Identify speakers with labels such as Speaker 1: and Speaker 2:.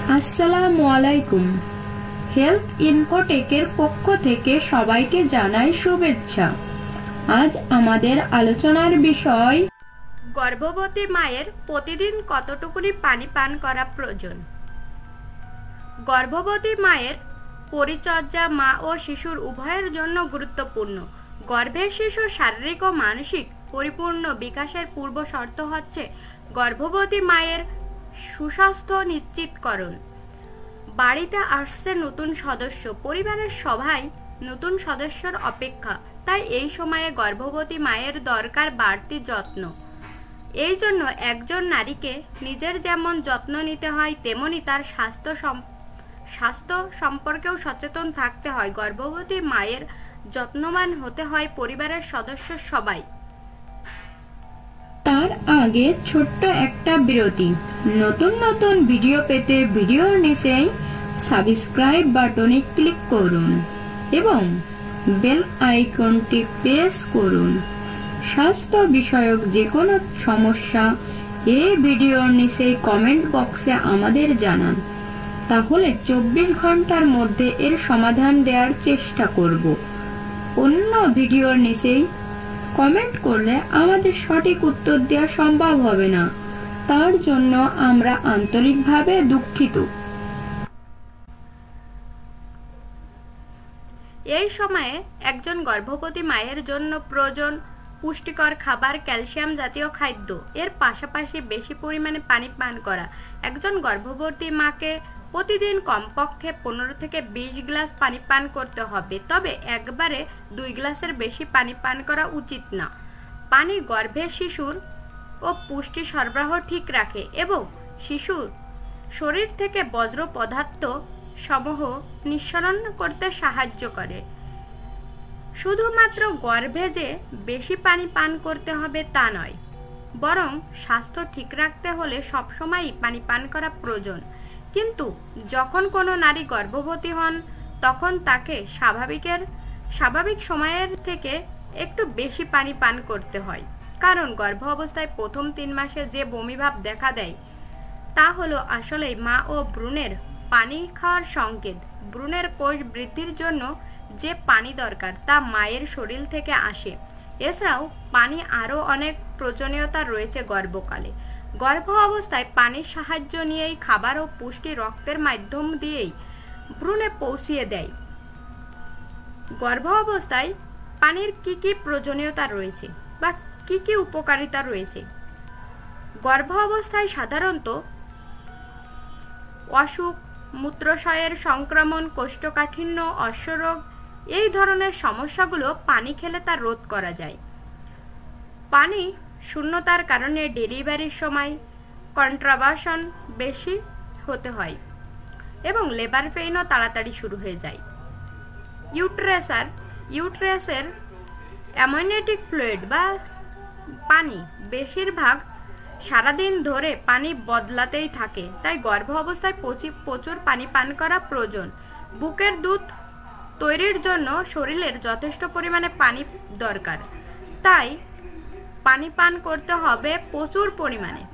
Speaker 1: আসসালামু আলাইকুম। হেলথ ইনফোটেকের পক্ষ থেকে সবাইকে জানাই শুভেচ্ছা। আজ আমাদের আলোচনার বিষয়
Speaker 2: গর্ভবতী মায়ের প্রতিদিন কতটুকুনি পানি পান করা প্রয়োজন। গর্ভবতী মায়ের পরিচর্যা মা ও শিশুর উভয়ের জন্য গুরুত্বপূর্ণ। গর্ভের শিশুর শারীরিক ও মানসিক পরিপূর্ণ বিকাশের পূর্ব শর্ত হচ্ছে গর্ভবতী মায়ের সুস্বাস্থ্য নিশ্চিতকরণ। বাড়িতে আসছে নতুন সদস্য, পরিবারের সবাই নতুন সদস্যর অপেক্ষা, তাই এই সময়ে গর্ভবতী মায়ের দরকার বাড়তি যত্ন। এই জন্য একজন নারীকে নিজের যেমন যত্ন নিতে হয়, তেমনি তার স্বাস্থ্য সম্পর্কেও সচেতন থাকতে হয়। গর্ভবতী মায়ের যত্নবান হতে হয় পরিবারের সদস্য সবাই।
Speaker 1: তার আগে ছোট্ট একটা বিরতি। নতুন নতুন ভিডিও পেতে ভিডিওর নিচেই সাবস্ক্রাইব বাটনে ক্লিক করুন এবং বেল আইকনটি প্রেস করুন। স্বাস্থ্য বিষয়ক যে কোনো সমস্যা এই ভিডিওর নিচে কমেন্ট বক্সে আমাদের জানান, তাহলে 24 ঘন্টার মধ্যে এর সমাধান দেওয়ার চেষ্টা করব। অন্য ভিডিওর নিচেই কমেন্ট করলে আমাদের সঠিক উত্তর দেওয়া সম্ভব হবে না, তার জন্য আমরা আন্তরিকভাবে দুঃখিত।
Speaker 2: এই সময়ে একজন গর্ভবতী মায়ের জন্য প্রয়োজন পুষ্টিকর খাবার, ক্যালসিয়াম জাতীয় খাদ্য, এর পাশাপাশি বেশি পরিমাণে পানি পান করা। একজন গর্ভবতী মাকে প্রতিদিন কমপক্ষে 15 থেকে 20 গ্লাস পানি পান করতে হবে, তবে একবারে 2 গ্লাসের বেশি পানি পান করা উচিত না। পানি গর্ভের শিশুর ও পুষ্টি সরবরাহ ঠিক রাখে এবং শিশুর শরীর থেকে বজ্র পদার্থ সমূহ নিঃসরণ করতে সাহায্য করে। শুধুমাত্র গর্ভে যে বেশি পানি পান করতে হবে তা নয়, বরং স্বাস্থ্য ঠিক রাখতে হলে সবসময়ই পানি পান করা প্রয়োজন। কিন্তু যখন কোনো নারী গর্ভবতী হন, তখন তাকে স্বাভাবিক সময়ের থেকে একটু বেশি পানি পান করতে হয়, কারণ গর্ভ অবস্থায় প্রথম 3 মাসে যে বমিভাব দেখা দেয় তা হলো আসলেই মা ও ভ্রূণের পানি খাওয়ার সংকেত। ভ্রূণের কোষ বৃদ্ধির জন্য যে পানি দরকার তা মায়ের শরীর থেকে আসে। এছাড়াও পানি আরও অনেক প্রয়োজনীয়তা রয়েছে গর্ভকালে। গর্ভ অবস্থায় পানির সাহায্য নিয়েই খাবার ও পুষ্টি রক্তের মাধ্যম দিয়েই ভ্রূণে পৌঁছিয়ে দেয়। গর্ভ অবস্থায় পানির কি প্রয়োজনীয়তা রয়েছে বা কি উপকারিতা রয়েছে। গর্ভ অবস্থায় সাধারণত অসুখ, মূত্রাশয়ের সংক্রমণ, কোষ্ঠকাঠিন্য, অশ্বরোগ এই ধরনের সমস্যাগুলো পানি খেলে তা রোধ করা যায়। পানি শূন্যতার কারণে ডেলিভারির সময় কন্ট্রাভাশন বেশি হতে হয় এবং লেবার পেইনও তাড়াতাড়ি শুরু হয়ে যায়। ইউট্রাসের অ্যামনিওটিক ফ্লুইড বা পানি বেশিরভাগ সারাদিন ধরে পানি বদলাতেই থাকে, তাই গর্ভ অবস্থায় প্রচুর পানি পান করা প্রয়োজন। বুকের দুধ তৈরির জন্য শরীরের যথেষ্ট পরিমাণে পানি দরকার, তাই পানি পান করতে হবে প্রচুর পরিমাণে।